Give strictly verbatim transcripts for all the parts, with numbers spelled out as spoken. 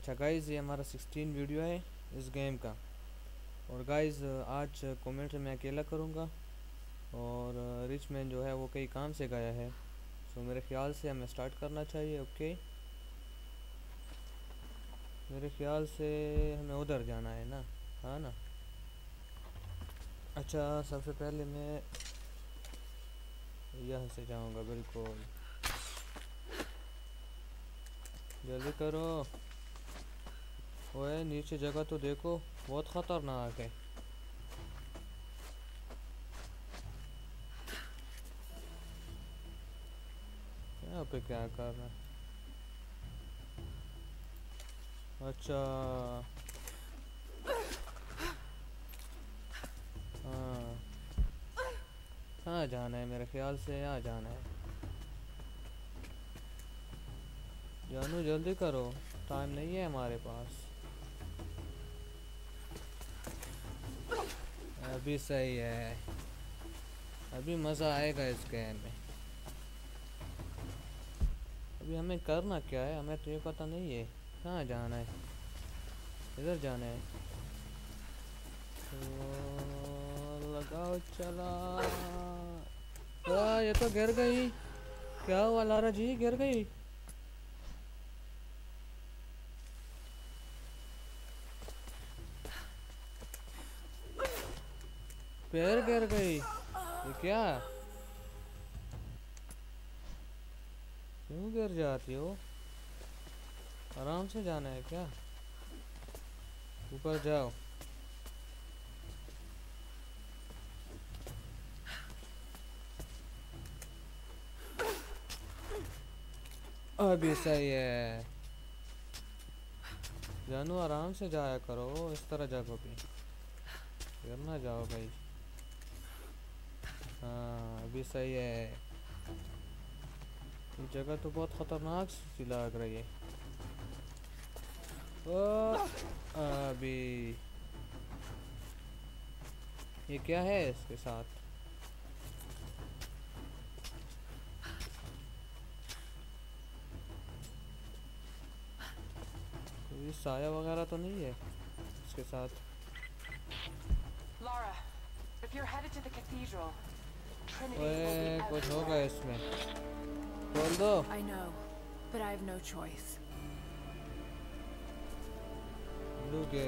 अच्छा गाइज़, ये हमारा सिक्सटीन वीडियो है इस गेम का। और गाइज़ आज कमेंट मैं अकेला करूँगा और रिच मैन जो है वो कई काम से गया है। सो मेरे ख्याल से हमें स्टार्ट करना चाहिए। ओके, मेरे ख्याल से हमें उधर जाना है ना, हाँ ना। अच्छा, सबसे पहले मैं यहाँ से जाऊँगा। बिल्कुल, जल्दी करो। ओए नीचे जगह तो देखो, बहुत ख़तरनाक है। यहाँ पे क्या करना है? अच्छा, हाँ, कहाँ जाना है? मेरे ख्याल से यहाँ जाना है। जानू जल्दी करो, टाइम नहीं है हमारे पास। अभी सही है, अभी मज़ा आएगा इस गेम में। अभी हमें करना क्या है, हमें तो ये पता नहीं है कहाँ जाना है। इधर जाना है तो लगाओ, चला। आ, ये तो गिर गई। क्या हुआ लारा जी, गिर गई? पैर गिर गई? ये क्या, क्यों गिर जाती हो? आराम से जाना है क्या? ऊपर जाओ। अभी सही है। जानू आराम से जाया करो इस तरह जगह पे, गिर ना जाओ भाई। हाँ अभी सही है। ये जगह तो बहुत खतरनाक सी लग रही है। ओ, अभी ये क्या है इसके साथ? कोई साया वगैरह तो नहीं है इसके साथ? Lara, if you're headed to the cathedral, Trinity will be ओए कुछ होगा everywhere. इसमें, खोल दो। I know, but I have no choice. लुके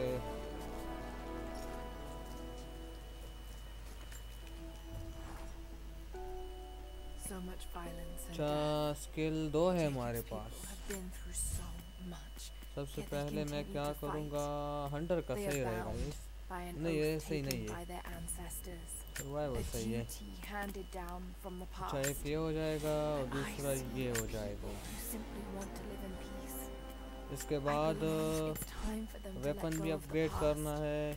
So much violence and अच्छा, death. स्किल दो है हमारे Jacob's pass. people have been through so much. सबसे Yet they पहले मैं continue क्या to करूँगा? fight. हंटर का They are सही रहेगा ये। bound by an नहीं oath ये सही taken नहीं है, by their ancestors. Survival A सही है। duty handed down from the अच्छा, एक past. ये हो जाएगा और And I दूसरा see ये हो people जाएगा। who simply want to live in peace. इसके I बाद believe it's time for them to let weapon go भी of the अपग्रेड करना past. है।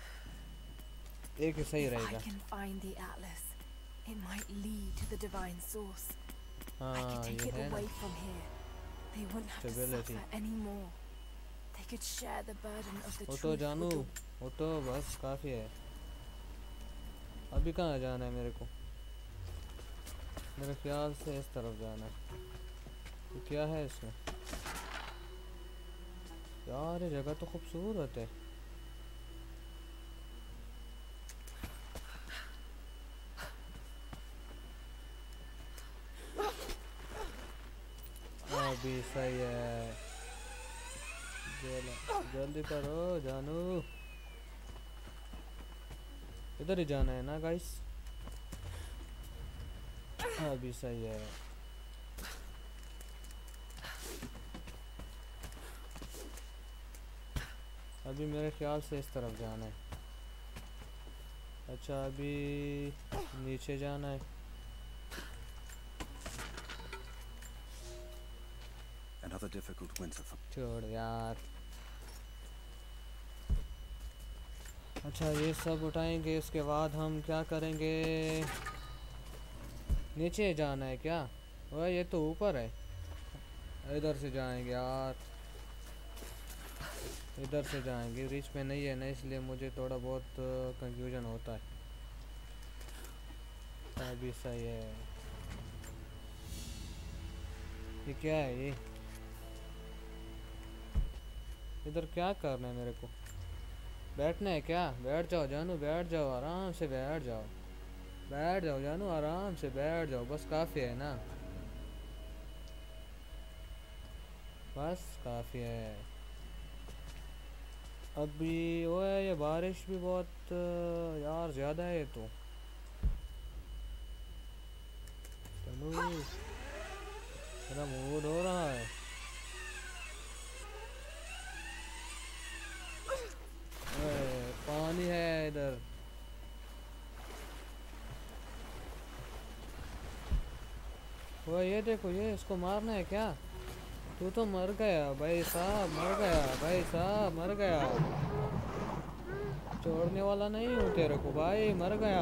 एक ही सही If I रहेगा। can find the atlas, it might lead to the divine source. I could हाँ take ये it है ना, away from here. They wouldn't have to stability. suffer anymore. They could share the burden of the वो तो truth जानू, with the... वो तो बस काफ़ी है। अभी कहाँ जाना है मेरे को? मेरे ख्याल से इस तरफ जाना है। तो क्या है इसमें? यार ये जगह तो खूबसूरत है। अभी सही है। जल- जल्दी करो जानू, इधर ही जाना है ना गाइस? अभी सही है। अभी मेरे ख्याल से इस तरफ जाना है। अच्छा अभी नीचे जाना है। Another difficult winter for छोड़ यार। अच्छा ये सब उठाएंगे, इसके बाद हम क्या करेंगे? नीचे जाना है क्या? वह ये तो ऊपर है, इधर से जाएंगे यार, इधर से जाएंगे। रिच पे नहीं है ना, इसलिए मुझे थोड़ा बहुत कंफ्यूजन होता है। अभी सही है। ये क्या है ये? इधर क्या करना है मेरे को? बैठना है क्या? बैठ जाओ जानू, बैठ जाओ, आराम से बैठ जाओ, बैठ जाओ जानू, आराम से बैठ जाओ, बस काफ़ी है ना, बस काफ़ी है। अभी ओए ये बारिश भी बहुत अ, यार ज़्यादा है ये तो। चलो मेरा मूड हो रहा है। ओए पानी है इधर। ओए ये देखो, ये इसको मारना है क्या? तू तो मर गया भाई साहब, मर गया भाई साहब, मर गया। छोड़ने वाला नहीं हूँ तेरे को भाई, मर गया।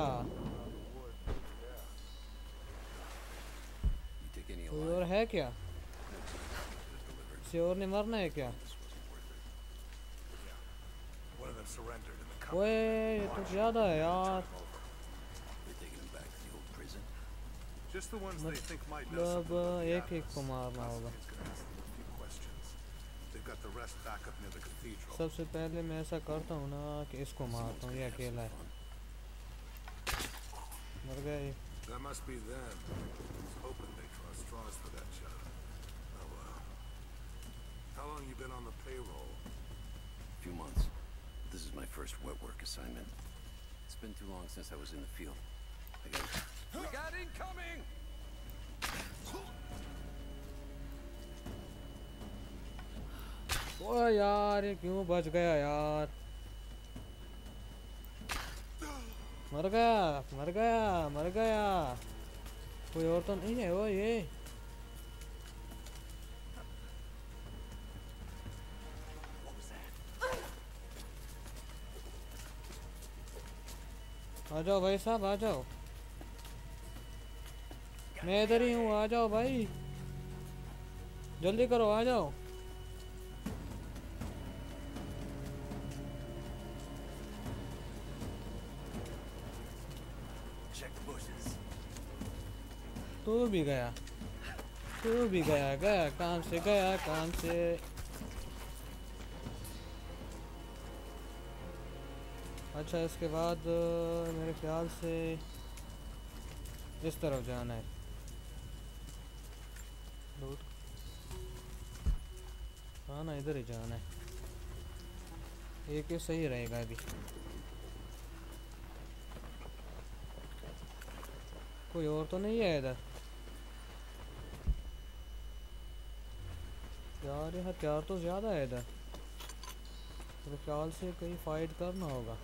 You take any कोई alive? और है क्या? किसी और ने मरना है क्या? One of them surrendered in the company. ओए ये तो ज़्यादा है यार। They're taking him back to the old prison. Just the ones they think might know मतलब something about the एक एक को Atlas. मारना होगा। Constantine's gonna ask them a few questions. They've got the rest back up near the cathedral. सबसे पहले मैं ऐसा करता हूँ ना कि इसको मारता हूँ, ये अकेला है। मर गया ये। That must be them. I was hoping they'd draw straws for that job. Oh well. How long you been on the payroll? A few months. This is my first wet work assignment. It's been too long since I was in the field. I got. We got incoming! ओए यार ये क्यों बच गया यार? मर गया, मर गया, मर गया। कोई और तो नहीं है वो ये। आ जाओ भाई साहब, आ जाओ, मैं इधर ही हूँ, आ जाओ भाई, जल्दी करो, आ जाओ। Check the bushes. तू भी गया, तू भी गया, गया काम से, गया काम से। अच्छा इसके बाद अ, मेरे ख्याल से इस तरफ जाना है। लूट, हाँ ना, इधर ही जाना है। एक ही सही रहेगा अभी। कोई और तो नहीं है इधर यार? ये हथियार तो ज़्यादा है इधर, मेरे ख्याल से कहीं फाइट करना होगा।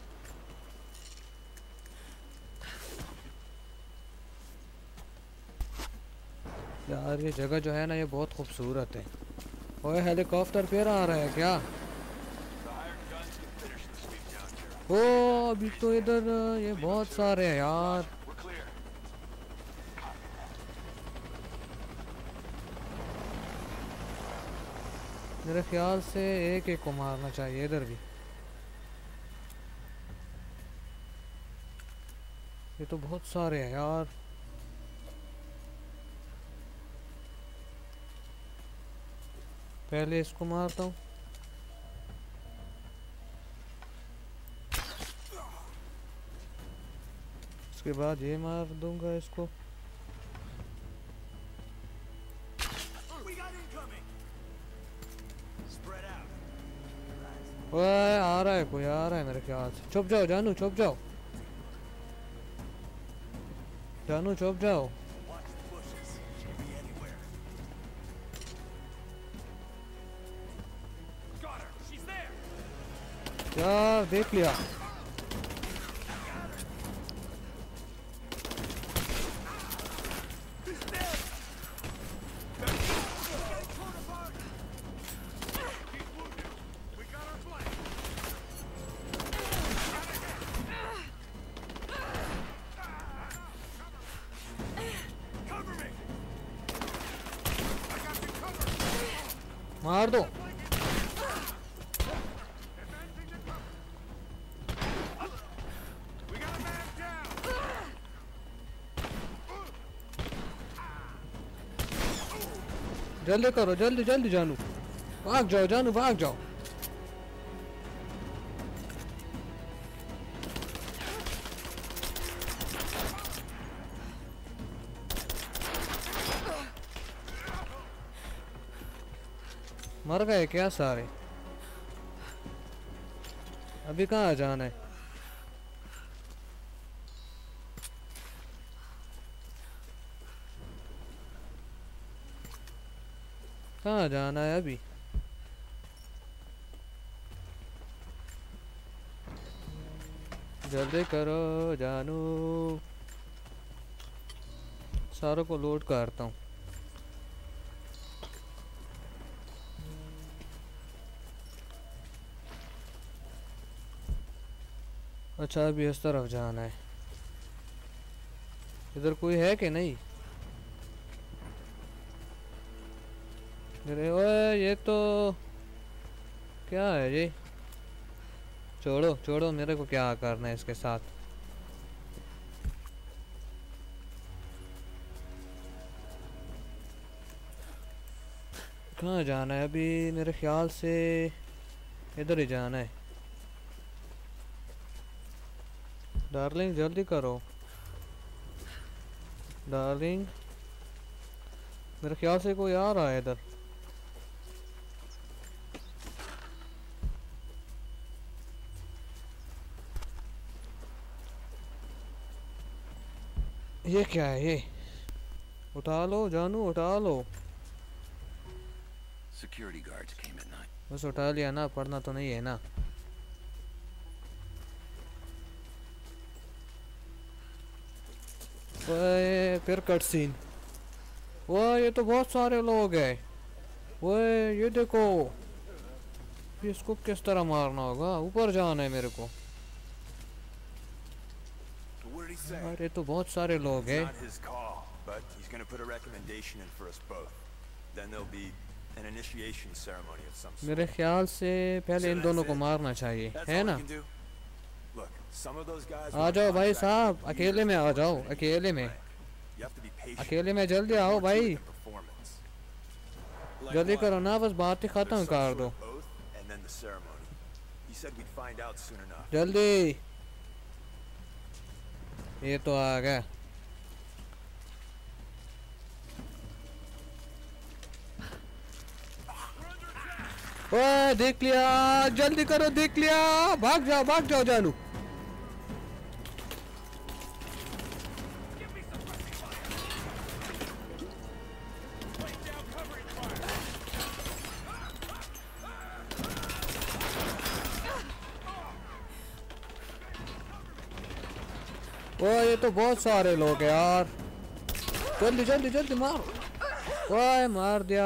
यार ये जगह जो है ना, ये बहुत खूबसूरत है। ओए हेलीकॉप्टर फिर आ रहा है क्या? ओ अभी तो इधर ये बहुत सारे हैं यार। मेरे ख्याल से एक एक को मारना चाहिए इधर भी। ये तो बहुत सारे हैं यार। पहले इसको मारता हूँ, उसके बाद ये मार दूंगा इसको। ओए आ रहा है, कोई आ रहा है मेरे ख्याल से। छुप जाओ जानू, छुप जाओ जानू, छुप जाओ यार, देख लिया। मार दो। जल्दी करो, जल्दी जल्दी जानू, भाग जाओ जानू, भाग जाओ। मर गए क्या सारे? अभी कहाँ जाना है? कहाँ जाना है अभी? जल्दी करो जानू, सारों को लोड करता हूँ। अच्छा अभी इस तरफ जाना है। इधर कोई है कि नहीं? अरे ओए ये तो क्या है ये? छोड़ो छोड़ो, मेरे को क्या करना है इसके साथ। कहाँ जाना है अभी? मेरे ख्याल से इधर ही जाना है। डार्लिंग जल्दी करो डार्लिंग, मेरे ख्याल से कोई आ रहा है इधर। ये क्या है ये? उठा लो जानू, उठा लो। Security guards came at night. बस उठा लिया ना, पढ़ना तो नहीं है ना। ओए फिर कट सीन। ओए ये तो बहुत सारे लोग हैं। ओए ये देखो, इसको किस तरह मारना होगा? ऊपर जाना है मेरे को। What did he say? अरे तो बहुत सारे लोग It's हैं। not his call, but he's going to put a recommendation in for us both. Then there'll be an initiation ceremony of some sort. मेरे ख्याल से पहले इन दोनों को मारना चाहिए, That's है all ना? we can do. Look, some of those guys uh were जाओ भाई contracted साहब, for अकेले years में आ before जाओ, they अकेले में, You have to be patient. अकेले में जल्दी There's आओ more to it भाई, than performance. Like जल्दी what? करो ना, बस बात ही There's खत्म some कर sort दो, of oath and then the ceremony. He said we'd find out soon enough. जल्दी। ये तो आ गया। ओए देख लिया, जल्दी करो, देख लिया, भाग जाओ भाग जाओ जानू। ओए ये तो बहुत सारे लोग हैं यार, जल्दी जल्दी जल्दी मार। ओए मार दिया।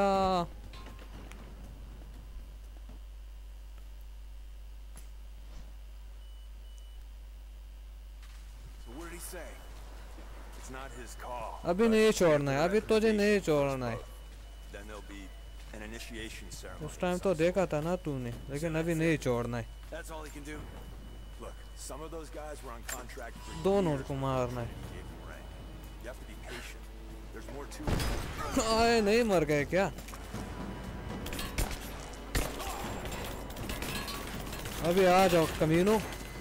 So what did he say? It's not his call. अभी but नहीं he's gonna छोड़ना है, put a अभी तुझे नहीं recommendation for us छोड़ना है। both. Then there'll be an initiation ceremony. उस of टाइम some तो sort. देखा था ना तूने, लेकिन अभी नहीं छोड़ना है। That's all he can do. Look, some of those guys were on contract for दोनों years को before मारना है। they gave him rank. You have to be patient. There's more to it. आए नहीं मर गए क्या? अभी आ जाओ कमीनों।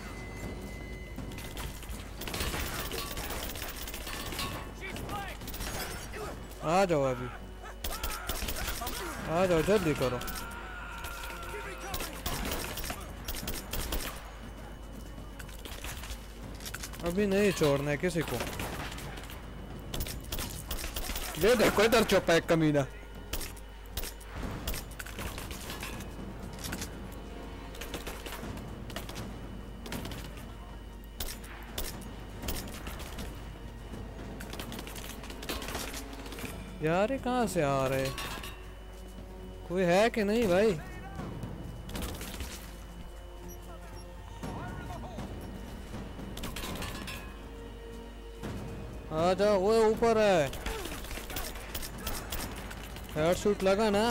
आ जाओ अभी, आ जाओ जल्दी करो। अभी नहीं छोड़ना है किसी को। ये देखो इधर चुप है कमीना। यार ये कहाँ से आ रहे? कोई है कि नहीं भाई? आ जाओ, वो ऊपर है। हेड शूट लगा ना।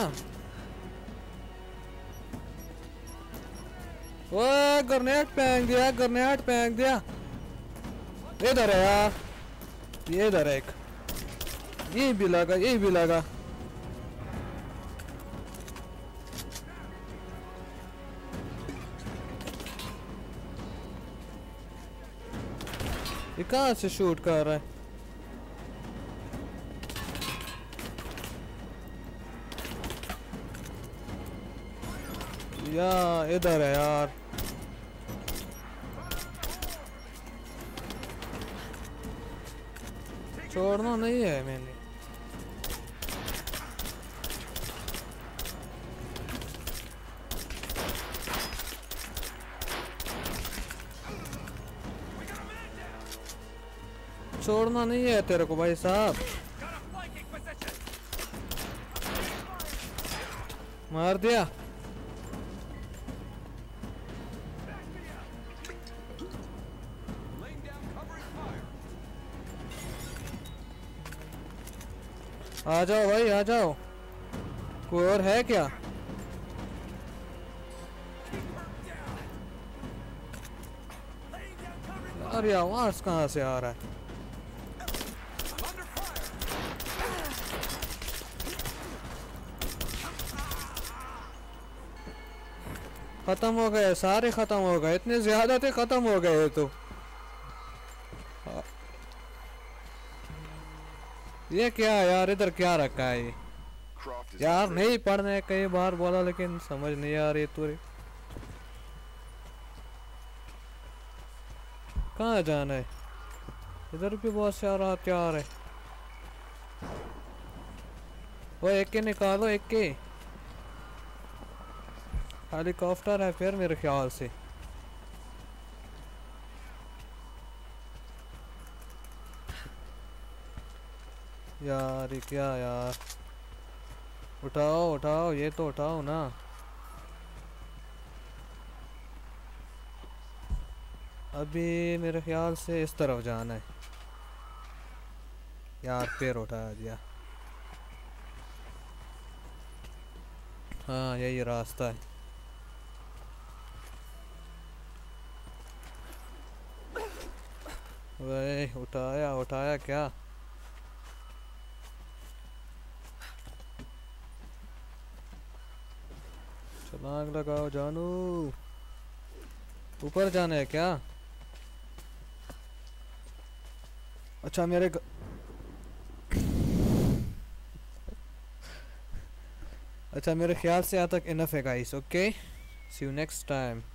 वो ग्रेनेड फेंक दिया, ग्रेनेड फेंक दिया। इधर है यार, ये इधर है एक। ये भी लगा, ये भी लगा। ये कहाँ से शूट कर रहा है? या इधर है यार। छोड़ना नहीं है मैंने। छोड़ना नहीं है तेरे को भाई साहब। मार दिया। आ जाओ भाई आ जाओ। कोई और है क्या? यार ये आवाज कहाँ से आ रहा है? खत्म हो गए सारे, खत्म हो गए। इतने ज्यादा थे, खत्म हो गए तो। ये क्या यार, इधर क्या रखा है ये? यार नहीं पढ़ने कई बार बोला लेकिन समझ नहीं आ रही तुरी। कहाँ जाना है? इधर भी बहुत सारा हथियार है। वो एक के निकालो, एक के। हेलीकॉप्टर है फिर मेरे ख्याल से। यार ये क्या यार? उठाओ उठाओ, ये तो उठाओ ना। अभी मेरे ख्याल से इस तरफ जाना है। यार फिर उठा दिया। हाँ यही रास्ता है। वही उठाया उठाया क्या? छलांग लगाओ जानू। ऊपर जाना है क्या? अच्छा मेरे ग... अच्छा मेरे ख्याल से यहाँ तक इनफ है guys. Okay see you next time.